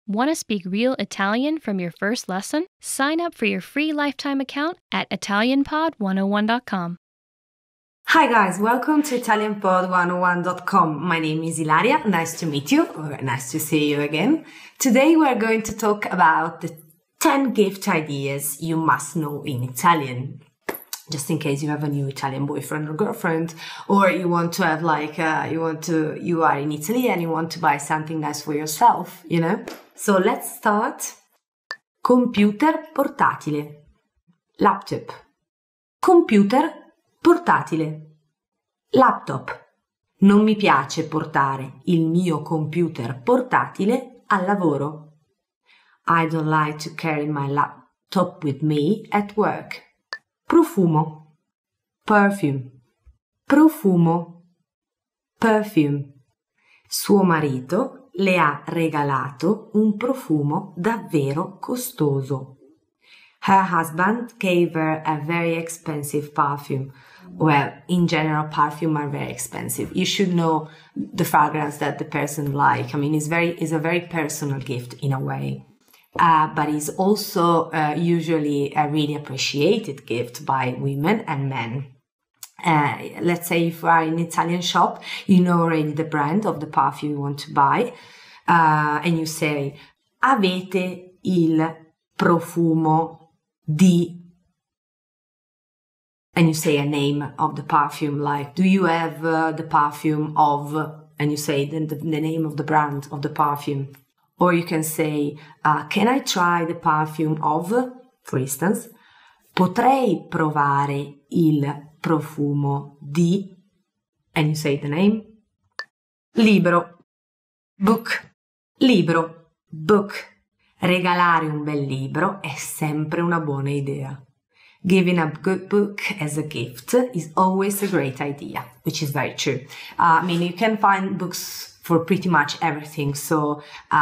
Want to speak real Italian from your first lesson? Sign up for your free lifetime account at ItalianPod101.com. Hi guys, welcome to ItalianPod101.com. My name is Ilaria. Nice to meet you, or nice to see you again. Today we're going to talk about the 10 gift ideas you must know in Italian. Just in case you have a new Italian boyfriend or girlfriend, or you want to have you are in Italy and you want to buy something nice for yourself, you know? So let's start. Computer portatile. Laptop. Computer portatile. Laptop. Non mi piace portare il mio computer portatile al lavoro. I don't like to carry my laptop with me at work. Profumo. Perfume. Profumo. Perfume. Suo marito le ha regalato un profumo davvero costoso. Her husband gave her a very expensive perfume. Well, in general, perfume are very expensive. You should know the fragrance that the person like. I mean, it's a very personal gift in a way. But it's also usually a really appreciated gift by women and men. Let's say if you are in an Italian shop, you know already the brand of the perfume you want to buy, and you say, avete il profumo di, and you say a name of the perfume, like, do you have the perfume of, and you say the name of the brand of the perfume. Or you can say, can I try the perfume of, for instance, potrei provare il profumo di, and you say the name. Libro, book, libro, book. Regalare un bel libro è sempre una buona idea. Giving a good book as a gift is always a great idea, which is very true. I mean, you can find books for pretty much everything. So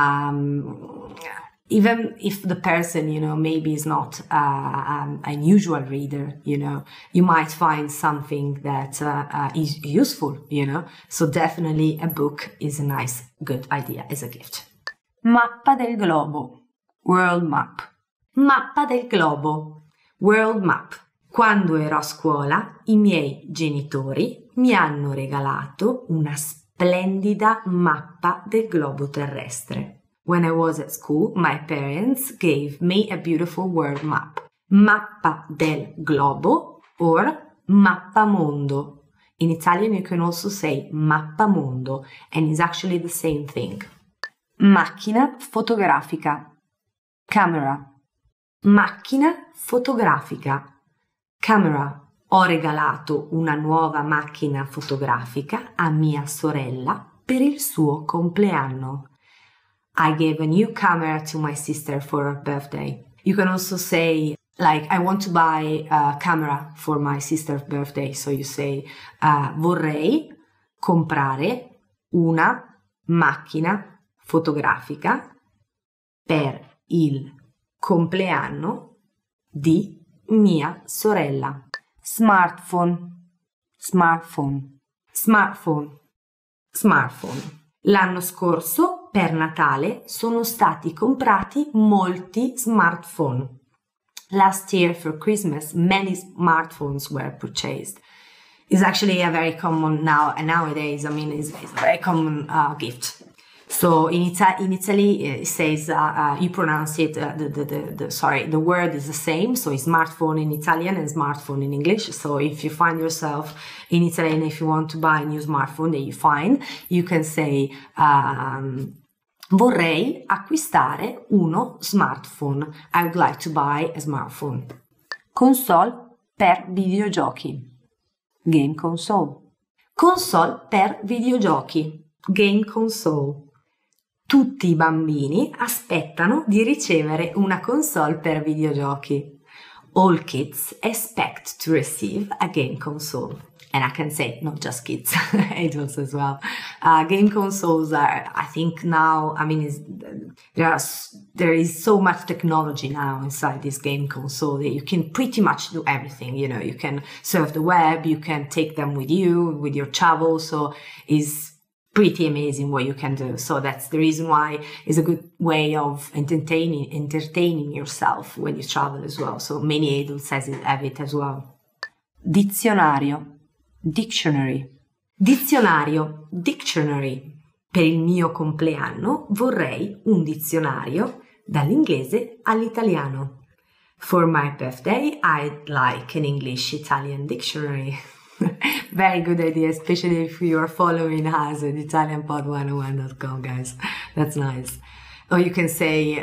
even if the person, you know, maybe is not an unusual reader, you know, you might find something that is useful, you know. So definitely a book is a nice, good idea as a gift. Mappa del globo. World map. Mappa del globo. World map. Quando ero a scuola, i miei genitori mi hanno regalato una splendida mappa del globo terrestre. When I was at school, my parents gave me a beautiful world map. Mappa del globo or mappamondo. In Italian you can also say mappamondo, and it's actually the same thing. Macchina fotografica. Camera. Macchina fotografica. Camera. Ho regalato una nuova macchina fotografica a mia sorella per il suo compleanno. I gave a new camera to my sister for her birthday. You can also say, like, I want to buy a camera for my sister's birthday. So you say, vorrei comprare una macchina fotografica per il compleanno di mia sorella. Smartphone, smartphone, smartphone, smartphone. L'anno scorso, per Natale, sono stati comprati molti smartphone. Last year for Christmas, many smartphones were purchased. It's actually a very common nowadays. I mean, it's a very common gift. So in Italy, it says you pronounce it. The word is the same. So it's smartphone in Italian and smartphone in English. So if you find yourself in Italy and if you want to buy a new smartphone that you find, you can say vorrei acquistare uno smartphone. I would like to buy a smartphone. Console per videogiochi. Game console. Console per videogiochi. Game console. Tutti i bambini aspettano di ricevere una console per videogiochi. All kids expect to receive a game console. And I can say, not just kids, adults as well. Game consoles are, I think now, I mean, there is so much technology now inside this game console that you can pretty much do everything. You know, you can surf the web, you can take them with you, with your travel. So it's pretty amazing what you can do. So that's the reason why it's a good way of entertaining yourself when you travel as well. So many adults have it as well. Dizionario, dictionary. Dizionario, dictionary. Per il mio compleanno vorrei un dizionario dall'inglese all'italiano. For my birthday, I'd like an English-Italian dictionary. Very good idea, especially if you are following us at ItalianPod101.com, guys. That's nice. Or you can say,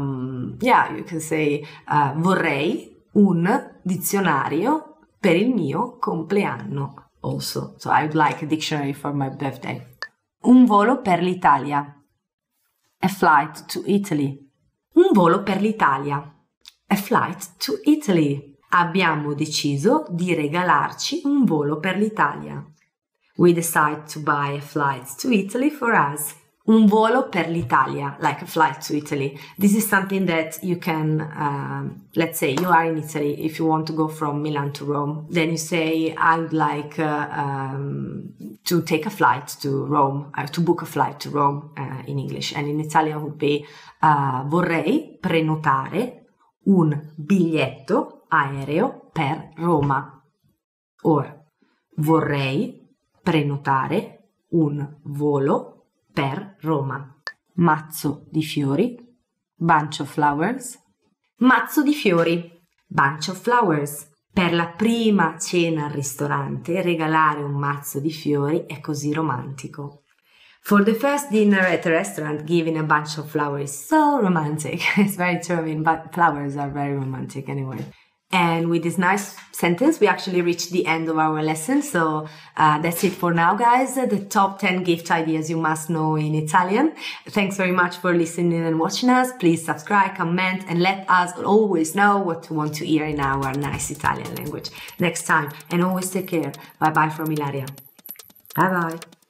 vorrei un dizionario per il mio compleanno also. So I would like a dictionary for my birthday. Un volo per l'Italia. A flight to Italy. Un volo per l'Italia. A flight to Italy. Abbiamo deciso di regalarci un volo per l'Italia. We decided to buy a flight to Italy for us. Un volo per l'Italia, like a flight to Italy. This is something that you can, let's say you are in Italy, if you want to go from Milan to Rome, then you say, I would like to take a flight to Rome, to book a flight to Rome in English. And in Italian would be, vorrei prenotare un biglietto aereo per Roma. Or, vorrei prenotare un volo per Roma. Mazzo di fiori, bunch of flowers. Mazzo di fiori, bunch of flowers. Per la prima cena al ristorante, regalare un mazzo di fiori è così romantico. For the first dinner at a restaurant, giving a bunch of flowers is so romantic. It's very true, I mean, but flowers are very romantic anyway. And with this nice sentence, we actually reached the end of our lesson. So that's it for now, guys. The top 10 gift ideas you must know in Italian. Thanks very much for listening and watching us. Please subscribe, comment, and let us always know what you want to hear in our nice Italian language next time. And always take care. Bye-bye from Ilaria. Bye-bye.